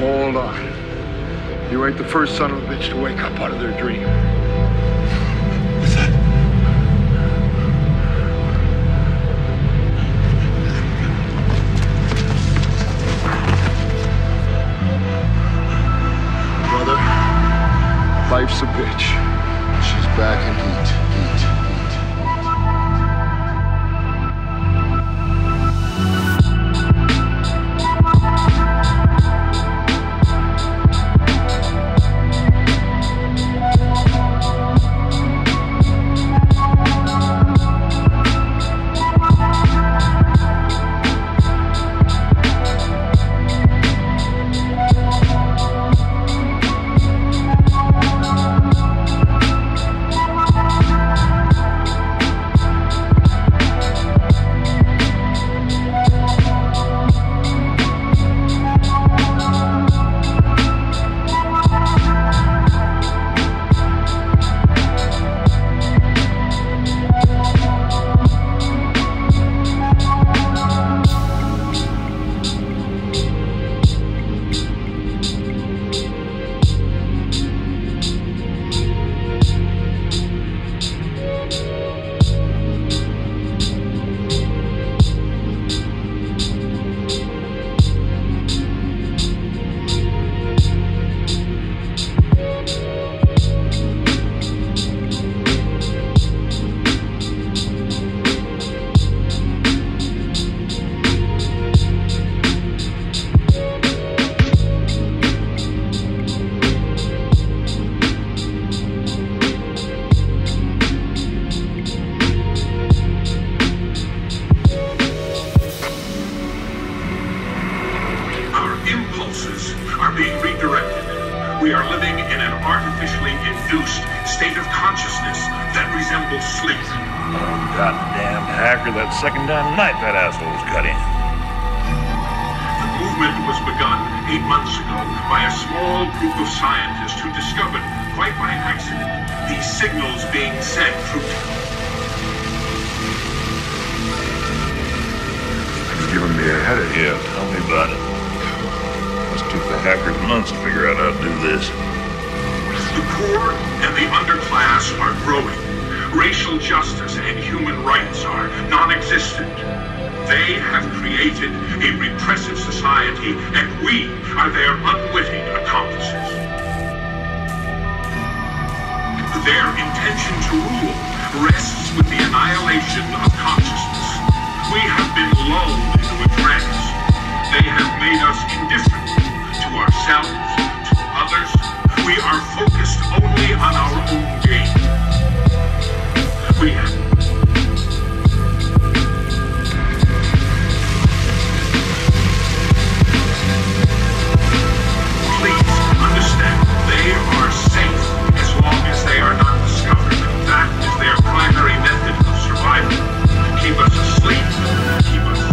Hold on. You ain't the first son of a bitch to wake up out of their dream. What's that? Brother, life's a bitch. She's back in heat. Are being redirected. We are living in an artificially induced state of consciousness that resembles sleep. Oh, goddamn hacker, that second time night that asshole's cut in. The movement was begun 8 months ago by a small group of scientists who discovered, quite by accident, these signals being sent through. It's giving me a headache. Yeah, tell me about it. Took the hackers months to figure out how to do this. The poor and the underclass are growing. Racial justice and human rights are non-existent. They have created a repressive society, and we are their unwitting accomplices. Their intention to rule rests with the annihilation of consciousness. We have been lulled into a trance. They have made us indifferent to ourselves, to others. We are focused only on our own gain. We have... Please understand, they are safe as long as they are not discovered. That is their primary method of survival. Keep us asleep, keep us...